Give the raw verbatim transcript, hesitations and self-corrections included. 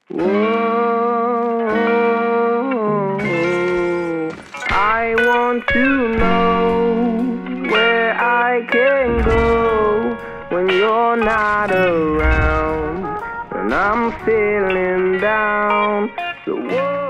Whoa, I want to know where I can go when you're not around, and I'm feeling down. So whoa.